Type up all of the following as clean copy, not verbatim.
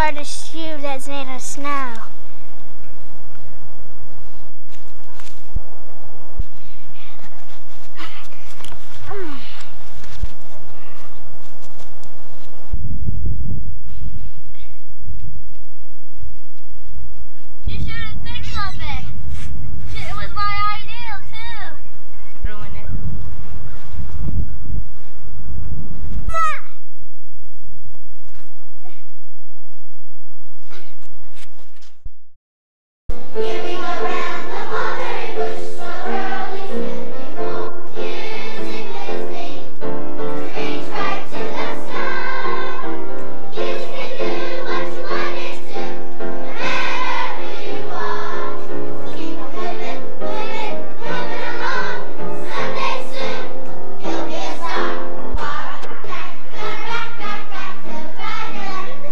hardest shoe that's made of snow. You should have think of it. It was my idea too. Ruin it. Giving around the mulberry bush so early, sending home music listening to reach right to the sky. You can do what you wanted to, no matter who you are. Keep on moving, moving, moving along. Someday soon, you'll be a star. Alright, back, back, back, back to the right,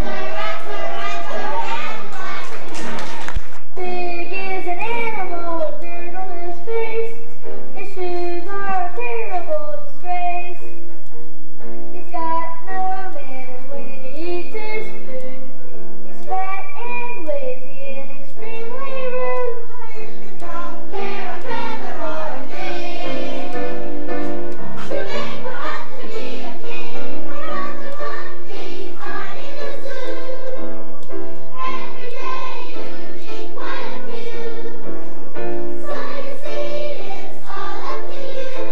Big is an animal with dirt on his face. His shoes are a terrible disgrace. He's got no manners when he eats his food. He's fat and lazy and extremely rude. Don't care a feather or a thing. You make for us to be a king. We're not the monkeys hiding in the zoo. Every day you need quite a few. So you see, it's all up to you.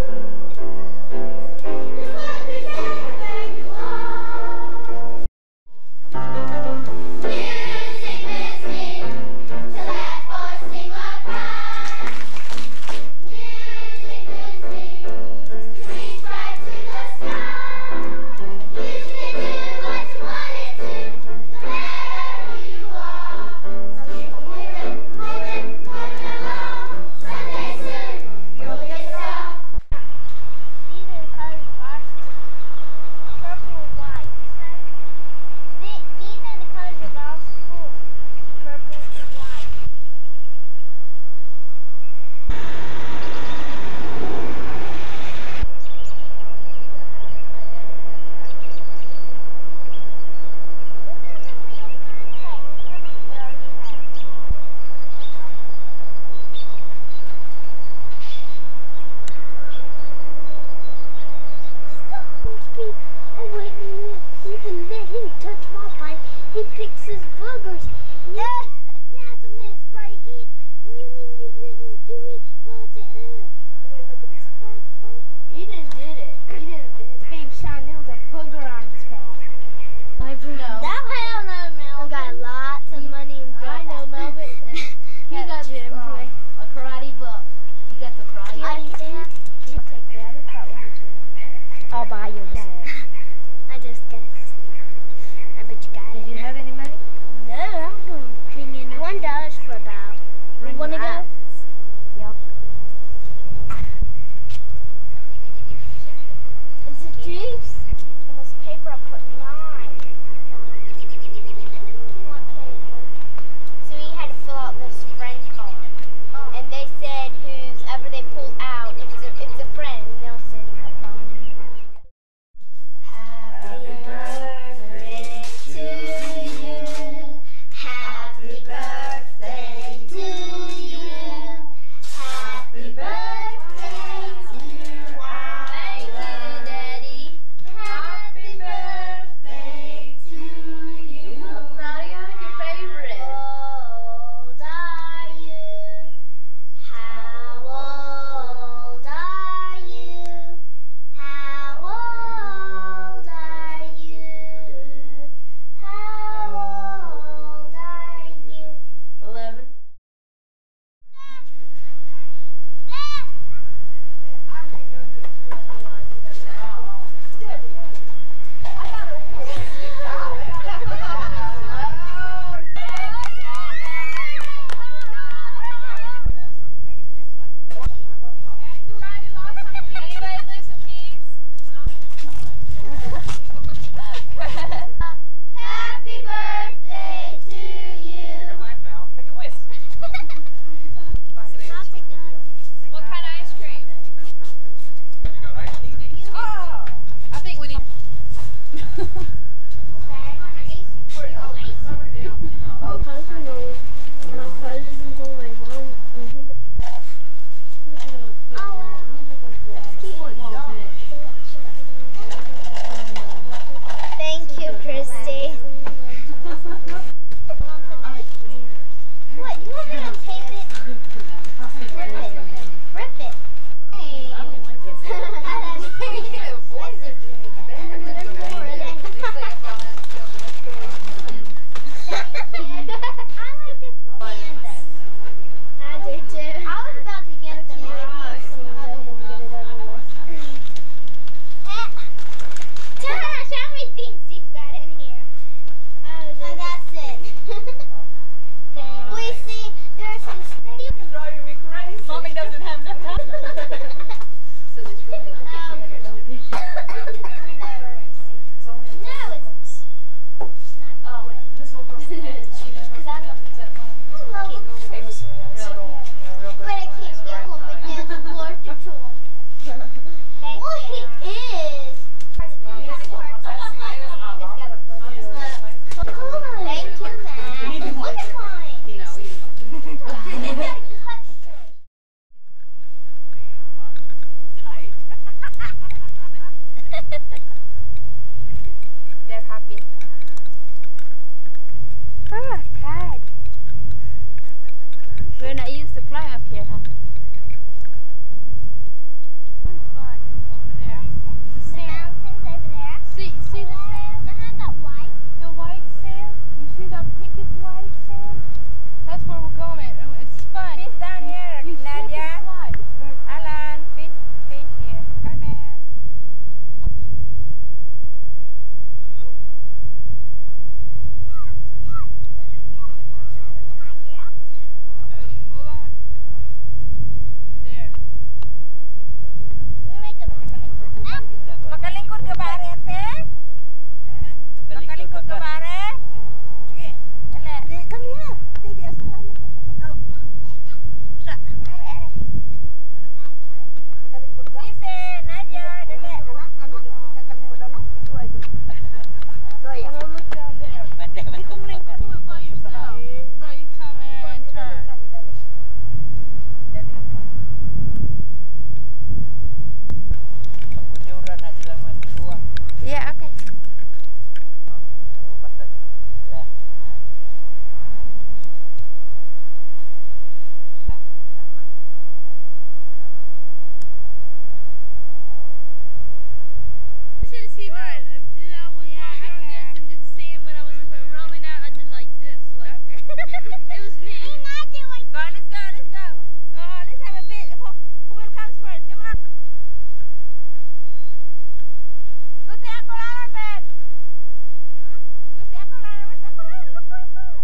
You could be wherever you are. Music listening to laugh or sing or cry. Music listening to reach right to the sky. You can do what you wanted to, no matter who you are. So keep on moving, moving, moving along. Someday soon, you'll be a star. These are the colors of our school. Purple and white. These are the colors of our school. Purple and white. Oh wait, even let him touch my pipe. He picks his boogers. That's a mess right here. You mean you let him do it? Well, I said, look at this spike booger. Eden did it. Eden did it. Hey, Sean, there was a booger on his back. No. That hell no, Melvin. I got lots of money in I know, Melvin. He got Jim, a karate book. He got the karate I book. can take the other part with you. I'll buy you that. I just guessed. I bet you got Did it. you have any money? No, I'm going to bring in $1 for about. Bring Wanna that. go? Yep. cousin goes. My cousin boy. And he goes. Thank you, Christy. What? You want me to tape it? Rip it. Rip it. Hey. I do too. I was about to get them. How many things you've got in here? Oh, that's it. We see there's some snakes. It's driving me crazy. Mommy doesn't have the time. So there's really nothing. No, it's not. This will go ahead. Because I love it. I love it. But I can't get home again. The Lord to him. Well, he is. Thank you, Matt. Look at mine. They're happy. Ah, tired. We're not used to climb up here, huh? Fun over there. The sand. Mountains over there. See the sand? That white. The white sand. You see the pinkish white sand? That's where we're going. It's fun. Fish down here, You slip Nadia. and slide. It's very fun. Alan, fish here. Come here. Hold on. There. We make a Makalingkod ka ba, Arete? Makalingkod ka ba, Are? Sige. Dali. Di, kami ha. Di, asahan ako. Oh. Sa. Are. Makalingkod ka? Sise, Nadia, dali. Anak, makalingkod ano? Suway ko. Suway. Well, look down there. Di ko mo rin Do it by yourself. No, you come in and turn. Dali. Yeah, okay. You should have seen mine. I was walking on this and did the same when I was rolling out. I did like this. Like it was neat. Go, let's go, let's go. Let's have a bit. Who will come first? Come on. Go see Uncle Alan, Ben. Go see Uncle Alan. Where's Uncle Alan? Look for him.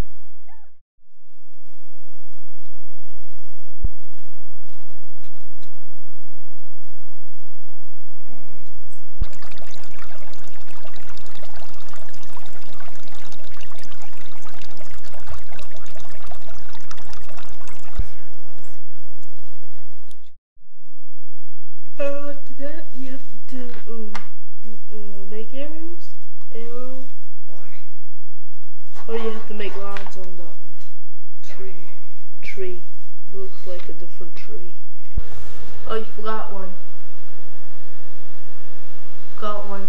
After that, you have to make arrows, or you have to make lines on the tree. It looks like a different tree. Oh, you forgot one. Got one.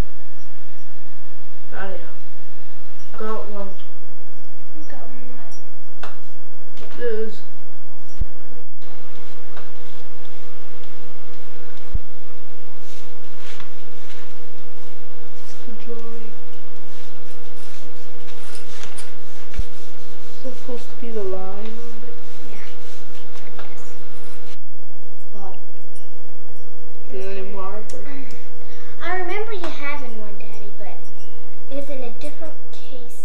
Right here. Got one. There's. Drawing. Is that supposed to be the line on it? But do you any marker? I remember you having one, Daddy, but it's in a different case